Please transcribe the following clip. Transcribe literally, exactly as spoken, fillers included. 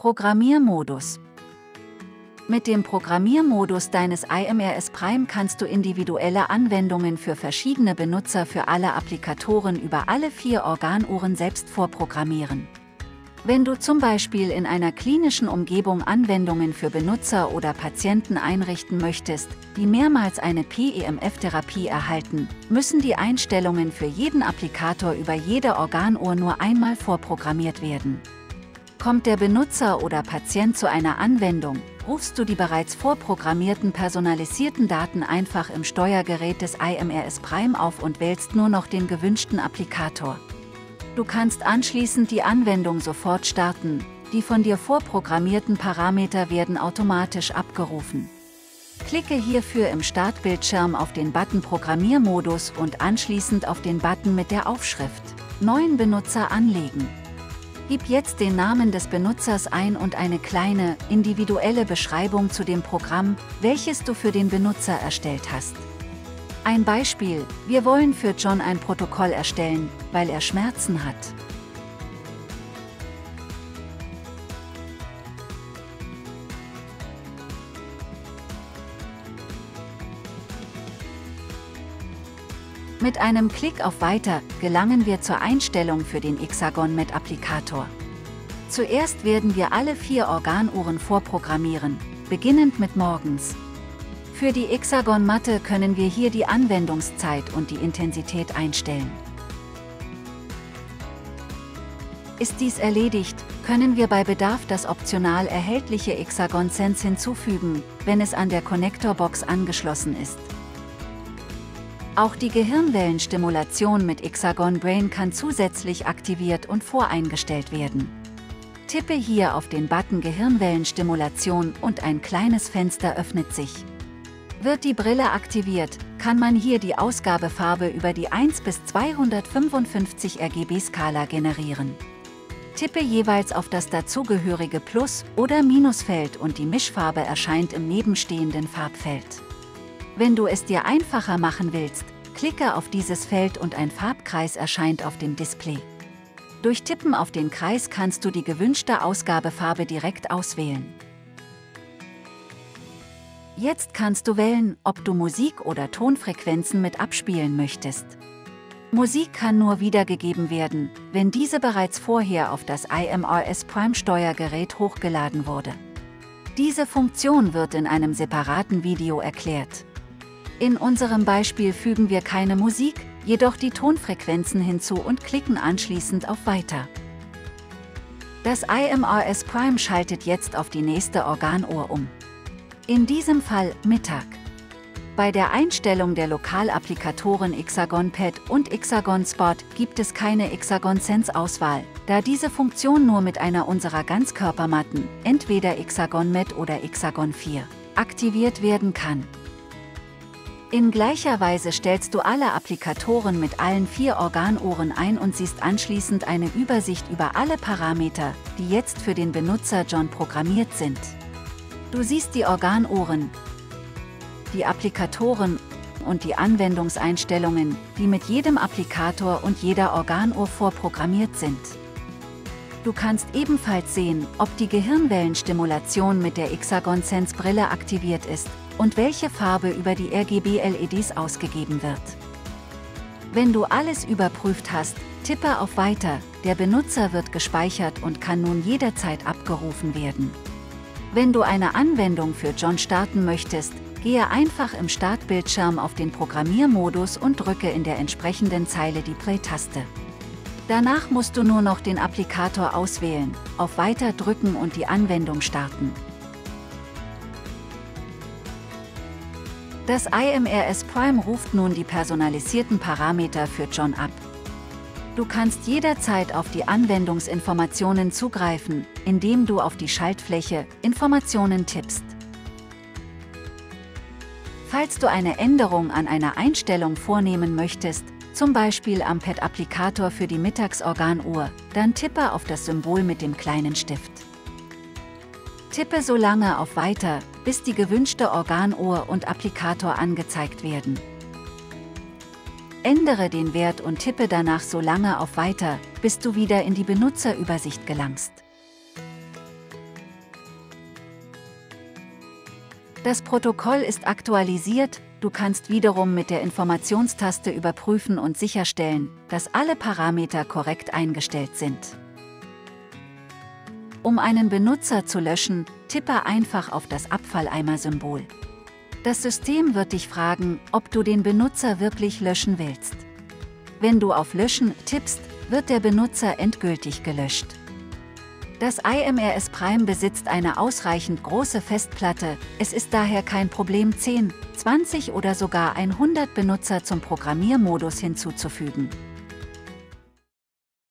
Programmiermodus. Mit dem Programmiermodus deines I M R S Prime kannst du individuelle Anwendungen für verschiedene Benutzer für alle Applikatoren über alle vier Organuhren selbst vorprogrammieren. Wenn du zum Beispiel in einer klinischen Umgebung Anwendungen für Benutzer oder Patienten einrichten möchtest, die mehrmals eine P E M F-Therapie erhalten, müssen die Einstellungen für jeden Applikator über jede Organuhr nur einmal vorprogrammiert werden. Kommt der Benutzer oder Patient zu einer Anwendung, rufst du die bereits vorprogrammierten personalisierten Daten einfach im Steuergerät des I M R S Prime auf und wählst nur noch den gewünschten Applikator. Du kannst anschließend die Anwendung sofort starten, die von dir vorprogrammierten Parameter werden automatisch abgerufen. Klicke hierfür im Startbildschirm auf den Button Programmiermodus und anschließend auf den Button mit der Aufschrift Neuen Benutzer anlegen. Gib jetzt den Namen des Benutzers ein und eine kleine, individuelle Beschreibung zu dem Programm, welches du für den Benutzer erstellt hast. Ein Beispiel: Wir wollen für John ein Protokoll erstellen, weil er Schmerzen hat. Mit einem Klick auf Weiter gelangen wir zur Einstellung für den Hexagon-Med-Applikator. Zuerst werden wir alle vier Organuhren vorprogrammieren, beginnend mit morgens. Für die Hexagon-Matte können wir hier die Anwendungszeit und die Intensität einstellen. Ist dies erledigt, können wir bei Bedarf das optional erhältliche Hexagon Sense hinzufügen, wenn es an der Connector-Box angeschlossen ist. Auch die Gehirnwellenstimulation mit Hexagon Brain kann zusätzlich aktiviert und voreingestellt werden. Tippe hier auf den Button Gehirnwellenstimulation und ein kleines Fenster öffnet sich. Wird die Brille aktiviert, kann man hier die Ausgabefarbe über die eins bis zweihundertfünfundfünfzig R G B-Skala generieren. Tippe jeweils auf das dazugehörige Plus- oder Minusfeld und die Mischfarbe erscheint im nebenstehenden Farbfeld. Wenn du es dir einfacher machen willst, klicke auf dieses Feld und ein Farbkreis erscheint auf dem Display. Durch Tippen auf den Kreis kannst du die gewünschte Ausgabefarbe direkt auswählen. Jetzt kannst du wählen, ob du Musik oder Tonfrequenzen mit abspielen möchtest. Musik kann nur wiedergegeben werden, wenn diese bereits vorher auf das I M R S Prime Steuergerät hochgeladen wurde. Diese Funktion wird in einem separaten Video erklärt. In unserem Beispiel fügen wir keine Musik, jedoch die Tonfrequenzen hinzu und klicken anschließend auf Weiter. Das I M R S Prime schaltet jetzt auf die nächste Organuhr um. In diesem Fall Mittag. Bei der Einstellung der Lokalapplikatoren Hexagon Pad und Hexagon Spot gibt es keine Hexagon Sense Auswahl, da diese Funktion nur mit einer unserer Ganzkörpermatten, entweder Hexagon Med oder Hexagon vier, aktiviert werden kann. In gleicher Weise stellst du alle Applikatoren mit allen vier Organuhren ein und siehst anschließend eine Übersicht über alle Parameter, die jetzt für den Benutzer John programmiert sind. Du siehst die Organuhren, die Applikatoren und die Anwendungseinstellungen, die mit jedem Applikator und jeder Organuhr vorprogrammiert sind. Du kannst ebenfalls sehen, ob die Gehirnwellenstimulation mit der Hexagon Sense Brille aktiviert ist und welche Farbe über die R G B-L E Ds ausgegeben wird. Wenn du alles überprüft hast, tippe auf Weiter, der Benutzer wird gespeichert und kann nun jederzeit abgerufen werden. Wenn du eine Anwendung für John starten möchtest, gehe einfach im Startbildschirm auf den Programmiermodus und drücke in der entsprechenden Zeile die Play-Taste. Danach musst du nur noch den Applikator auswählen, auf Weiter drücken und die Anwendung starten. Das I M R S Prime ruft nun die personalisierten Parameter für John ab. Du kannst jederzeit auf die Anwendungsinformationen zugreifen, indem du auf die Schaltfläche Informationen tippst. Falls du eine Änderung an einer Einstellung vornehmen möchtest, zum Beispiel am Pad-Applikator für die Mittagsorganuhr, dann tippe auf das Symbol mit dem kleinen Stift. Tippe so lange auf Weiter, bis die gewünschte Organuhr und Applikator angezeigt werden. Ändere den Wert und tippe danach so lange auf Weiter, bis du wieder in die Benutzerübersicht gelangst. Das Protokoll ist aktualisiert, du kannst wiederum mit der Informationstaste überprüfen und sicherstellen, dass alle Parameter korrekt eingestellt sind. Um einen Benutzer zu löschen, tippe einfach auf das Abfalleimer-Symbol. Das System wird dich fragen, ob du den Benutzer wirklich löschen willst. Wenn du auf Löschen tippst, wird der Benutzer endgültig gelöscht. Das I M R S Prime besitzt eine ausreichend große Festplatte, es ist daher kein Problem, zehn, zwanzig oder sogar hundert Benutzer zum Programmiermodus hinzuzufügen.